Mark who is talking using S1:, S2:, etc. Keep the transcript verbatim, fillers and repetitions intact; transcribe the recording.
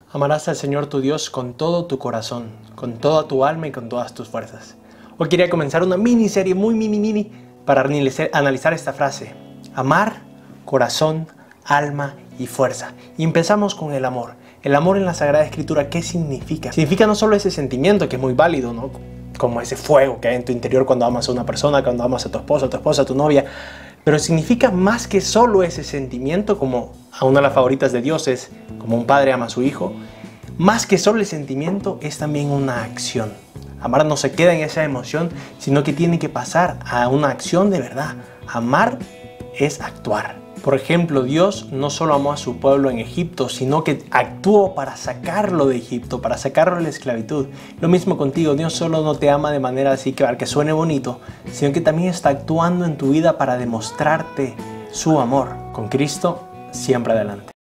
S1: Amarás al Señor tu Dios con todo tu corazón, con toda tu alma y con todas tus fuerzas. Hoy quería comenzar una miniserie muy mini mini para analizar esta frase. Amar, corazón, alma y fuerza. Y empezamos con el amor. El amor en la Sagrada Escritura, ¿qué significa? Significa no solo ese sentimiento que es muy válido, ¿no? Como ese fuego que hay en tu interior cuando amas a una persona, cuando amas a tu esposo, a tu esposa, a tu novia. Pero significa más que solo ese sentimiento, como a una de las favoritas de Dios es como un padre ama a su hijo. Más que solo el sentimiento es también una acción. Amar no se queda en esa emoción, sino que tiene que pasar a una acción de verdad. Amar es actuar. Por ejemplo, Dios no solo amó a su pueblo en Egipto, sino que actuó para sacarlo de Egipto, para sacarlo de la esclavitud. Lo mismo contigo, Dios solo no te ama de manera así que, que suene bonito, sino que también está actuando en tu vida para demostrarte su amor. Con Cristo, siempre adelante.